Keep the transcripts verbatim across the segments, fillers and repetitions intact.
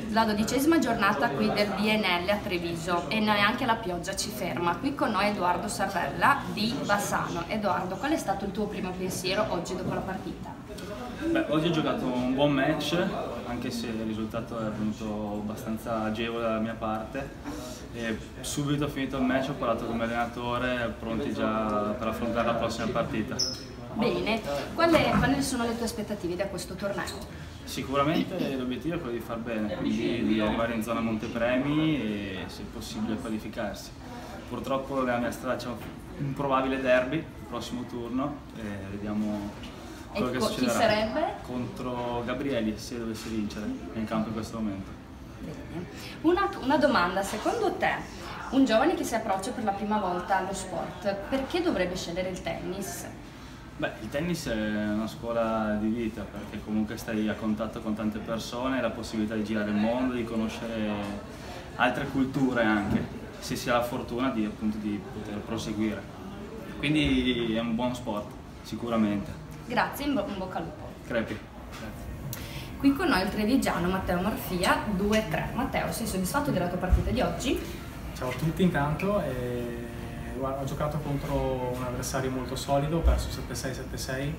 la dodicesima giornata qui del B N L a Treviso e neanche la pioggia ci ferma. Qui con noi Edoardo Sarvella di Bassano. Edoardo, qual è stato il tuo primo pensiero oggi dopo la partita? Beh, oggi ho giocato un buon match, anche se il risultato è venuto abbastanza agevole dalla mia parte. E subito finito il match ho parlato con l'allenatore, pronti già per affrontare la prossima partita. Bene, quali, quali sono le tue aspettative da questo torneo? Sicuramente l'obiettivo è quello di far bene, quindi di arrivare in zona Montepremi e se possibile qualificarsi. Purtroppo nella mia strada c'è un probabile derby il prossimo turno e vediamo quello che succederà. Chi sarebbe? Contro Gabrielli, se dovesse vincere, è in campo in questo momento. Bene. Una, una domanda, secondo te un giovane che si approccia per la prima volta allo sport, perché dovrebbe scegliere il tennis? Beh, il tennis è una scuola di vita perché comunque stai a contatto con tante persone, hai la possibilità di girare il mondo, di conoscere altre culture anche, se si ha la fortuna di, appunto, di poter proseguire. Quindi è un buon sport, sicuramente. Grazie, in, bo in bocca al lupo. Crepi. Grazie. Qui con noi il trevigiano Matteo Morfia, due tre. Matteo, sei soddisfatto della tua partita di oggi? Ciao a tutti intanto. E... Guarda, ho giocato contro un avversario molto solido, ho perso sette sei sette sei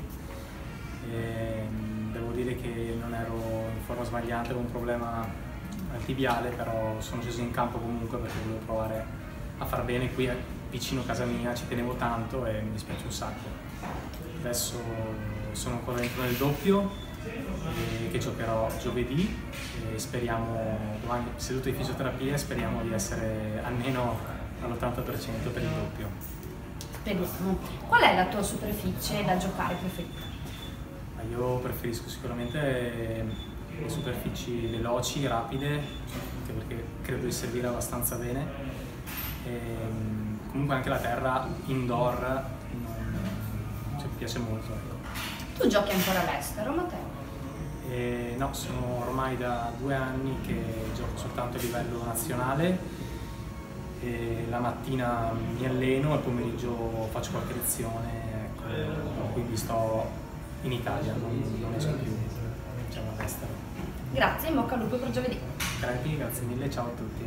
e devo dire che non ero in forma sbagliante, avevo un problema al tibiale, però sono sceso in campo comunque perché volevo provare a far bene qui vicino a casa mia, ci tenevo tanto e mi dispiace un sacco. Adesso sono ancora dentro nel doppio che giocherò giovedì e speriamo, domani seduto in fisioterapia, speriamo di essere almeno all'ottanta per cento per il doppio. Benissimo. Qual è la tua superficie da giocare preferita? Io preferisco sicuramente le superfici veloci, rapide, anche perché credo di servire abbastanza bene. E comunque anche la terra indoor non, cioè, mi piace molto. Ecco. Tu giochi ancora all'estero, Matteo? E no, sono ormai da due anni che gioco soltanto a livello nazionale. E la mattina mi alleno, al pomeriggio faccio qualche lezione, ecco, quindi sto in Italia, non, non esco più, diciamo, all'estero. Grazie, in bocca al lupo per giovedì. Grazie, grazie mille, ciao a tutti.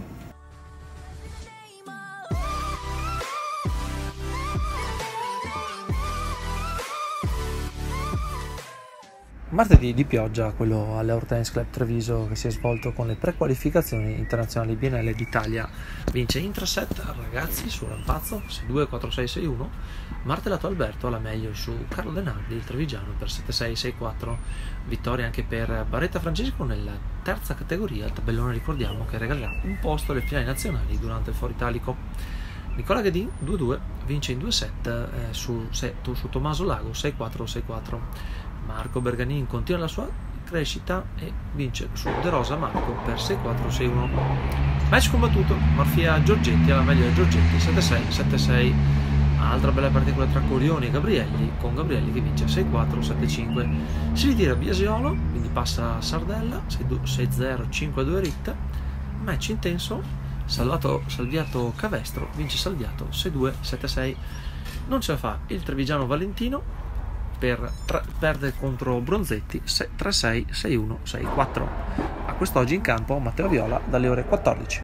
Martedì di pioggia, quello all'Eur Tennis Club Treviso, che si è svolto con le prequalificazioni internazionali B N L d'Italia. Vince Intraset ragazzi su Rampazzo sei due quattro sei sei uno, martellato Alberto alla meglio su Carlo Denardi, il trevigiano, per sette sei sei quattro. Vittoria anche per Barretta Francesco nella terza categoria. Il tabellone ricordiamo che regalerà un posto alle finali nazionali durante il Foro Italico. Nicola Ghedin due due vince in due set eh, su, su Tommaso Lago sei quattro sei quattro. Marco Berganin continua la sua crescita e vince su De Rosa Marco per sei quattro sei uno. Match combattuto, Morfia Giorgetti alla meglio di Giorgetti sette sei sette sei. Altra bella partita tra Corioni e Gabrielli, con Gabrielli che vince sei quattro sette cinque. Si ritira Biasiolo, quindi passa Sardella sei zero cinque due Rit. Match intenso, salvato, Salviato Cavestro vince Salviato sei due sette sei. Non ce la fa il trevigiano Valentino, per perdere contro Bronzetti tre sei sei uno sei quattro. A quest'oggi in campo Matteo Viola dalle ore quattordici.